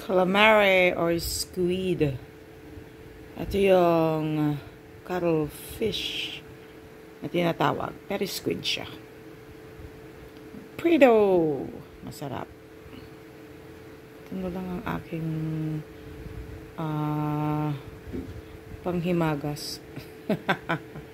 calamari or squid. Ito yung cuttlefish na tinatawag. Pero squid siya. Prito! Masarap. Ito na lang ang aking panghimagas.